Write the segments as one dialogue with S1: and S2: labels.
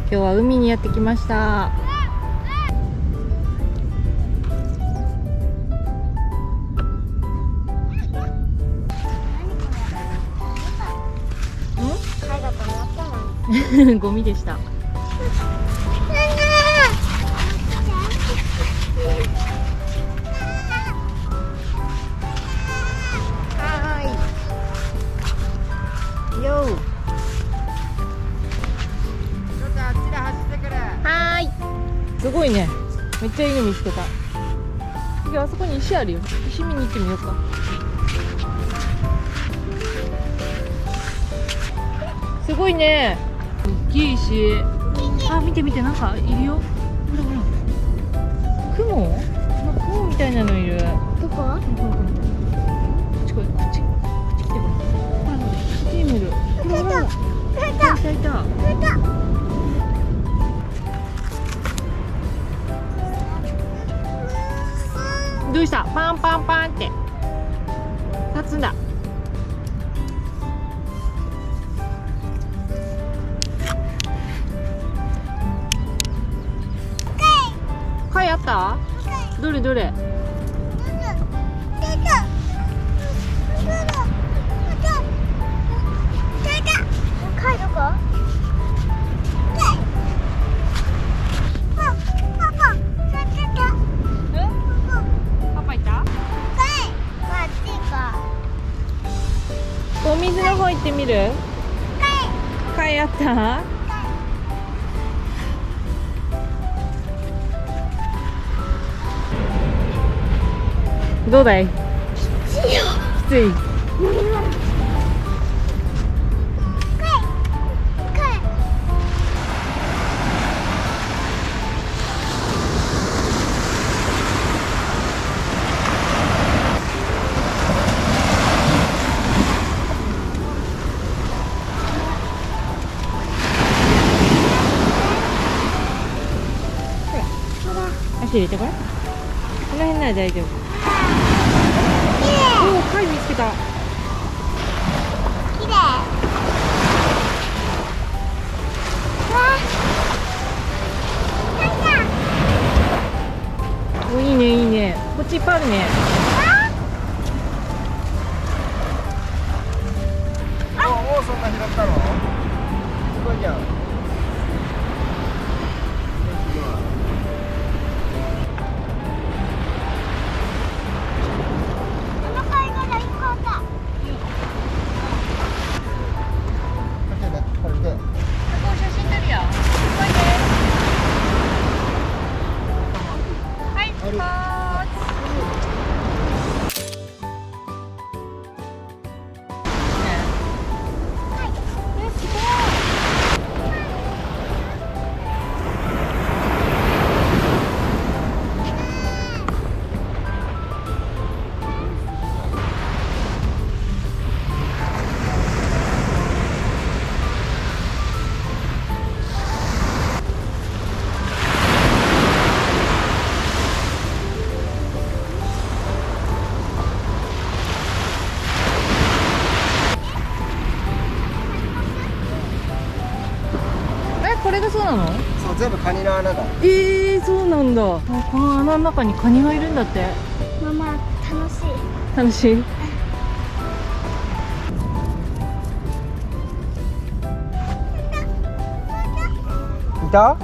S1: 今日は海にやってきました。ゴミでした。すごいね。めっちゃいいの見つけた。次あそこに石あるよ。石見に行ってみようか。すごいね。大きい石。あ、見て見て、なんかいるよ。ほらほら。雲？雲みたいなのいる。
S2: どこ？
S1: ほらほらほら。こっち来い、こっち。こっち来てこれ。ほらほら、こっちにもいる。ほらほら。いたいた。どうした？パンパンパンって立つんだ。貝あった？どれどれ？
S2: 貝どこ？
S1: お水の方行ってみる？貝あった？どうだい？きつい。足入れてこれ。この辺なら大丈夫。おお、貝見つけた。
S2: きれい。
S1: お、いいねいいね。こっちいっぱいあるね。
S3: おお、そんな拾ったの？すごいじゃん。
S1: これがそうなの？
S3: そう、全部カニの穴だ。
S1: そうなんだ。あ、この穴の中にカニがいるんだって。
S2: ママ、楽しい。
S1: 楽しい。
S3: いた？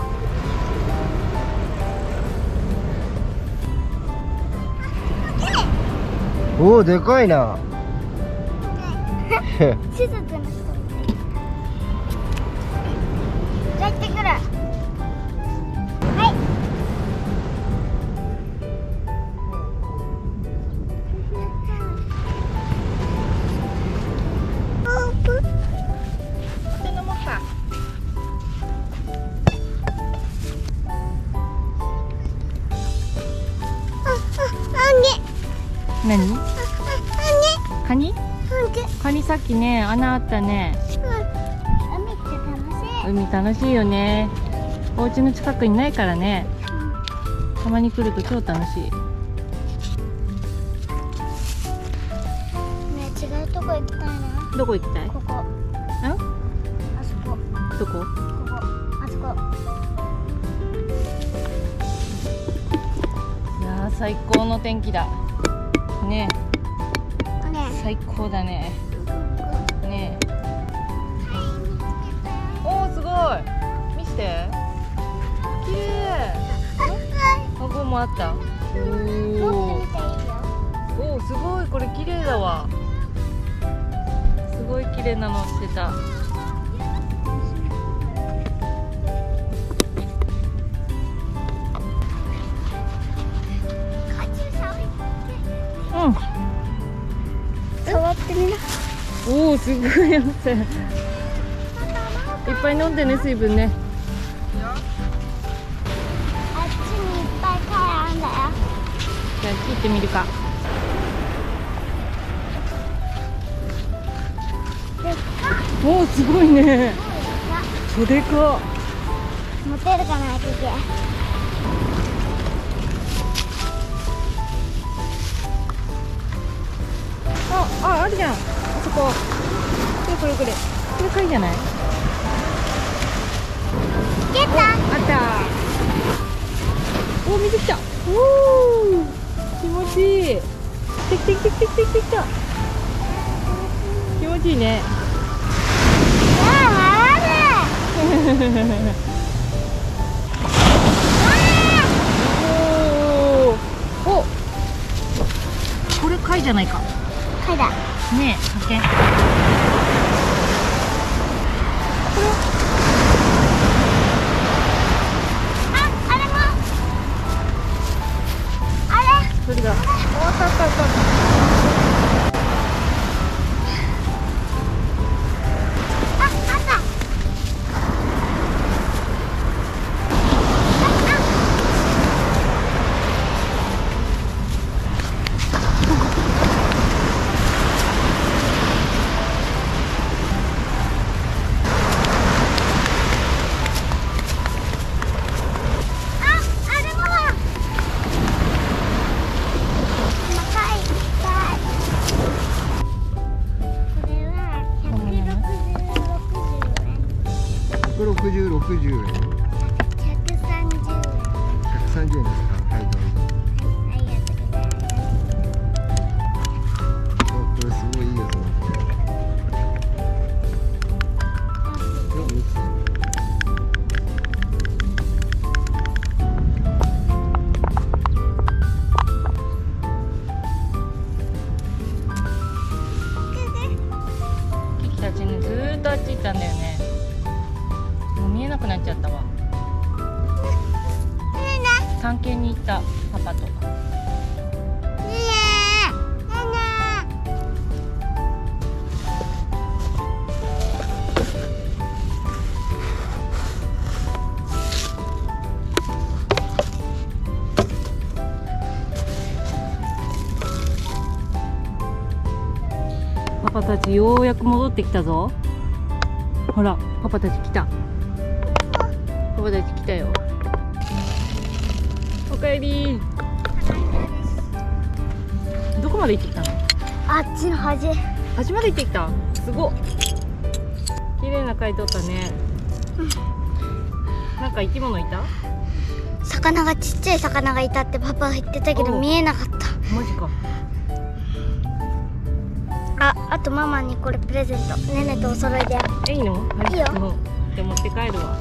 S3: おお、でかいな。
S2: 手術の人。帰ってくる。はい。
S1: 手飲もうか。何？カニ？カニさっきね、穴あったね。
S2: 海って楽しい。
S1: 海楽しいよね。お家の近くにないからね。たまに来ると超楽しい。
S2: ねえ、違うとこ行きたいな。
S1: どこ行きたい？
S2: ここ。
S1: ん？
S2: あそこ。
S1: どこ？
S2: ここ。あそ
S1: 最高の天気だね。
S2: ね
S1: 最高だね。ねおーすごい。見して。綺麗。あ、ここもあった。
S2: 持ってみていいよ。
S1: おーすごい、これ綺麗だわ。すごい綺麗なのしてた。うん。
S2: 触ってみな。
S1: おお、すごい温泉。いっぱい飲んでね、水分ね。
S2: あっちにいっぱい貝あんだよ。
S1: じゃあ切ってみるか。
S2: でっか。
S1: おお、すごいね。そでか。
S2: 持てるかな、キキ。
S1: あ、あるじゃん。あそこ。これ。これ貝じゃない？
S2: ゲッタ。
S1: あった。お、水来た。おお、気持ちいい。来た。気持ちいいね。おお、これ貝じゃないか。
S2: 貝だ。
S1: ねえ、発見。
S2: あれも。あれ。
S1: それだ。あった。
S2: あった。
S3: 160、60円。
S2: 130円。
S3: 130円ですか。はい、どうぞ。
S2: ありがとうございます。
S3: これすごいいいよ、その。見て。
S1: キキたちね、ずーっとあっち行ったんだよね。もう見えなくなっちゃったわ。探検に行ったパパと。パパたちようやく戻ってきたぞ。ほら、パパたち来た。パパたち来たよ。おかえり。どこまで行ってきたの？
S2: あっちの端。
S1: 端まで行ってきた。すごっ。綺麗な貝取ったね。なんか生き物いた？
S2: 魚がちっちゃい魚がいたってパパが言ってたけど見えなかった。
S1: マジか。
S2: あとママにこれプレゼント。ねねとお揃いで。
S1: いいの？
S2: いいよ。
S1: じゃあ持って帰るわ。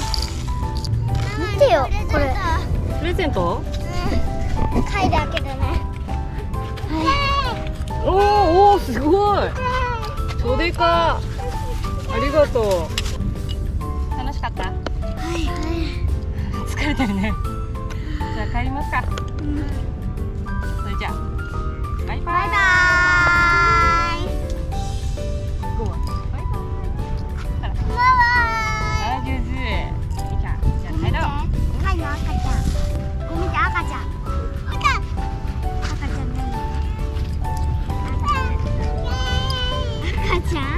S2: 見てよこれ。
S1: プレゼント？
S2: 貝だけどね。
S1: おお、すごい。そでか。ありがとう。楽しかった？疲れてるね。じゃあ帰りますか。それじゃあバイバイ。
S2: バイバイ。
S1: ゴー。バイバイ。ほら。
S2: バイバイ。
S1: あ、上手。いいじゃん。じゃあ帰ろう。
S2: 貝の赤ちゃん。ごめんね、赤ちゃん。赤ちゃん何？赤ちゃん？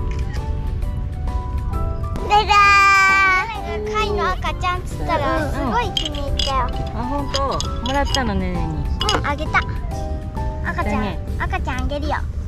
S2: バイバイ。貝の赤ちゃんっつったらすごい気に入ったよ。
S1: あ、本当。もらったのねねに。
S2: うん、あげた。赤ちゃん、
S1: だね。
S2: 赤ちゃんあげるよ。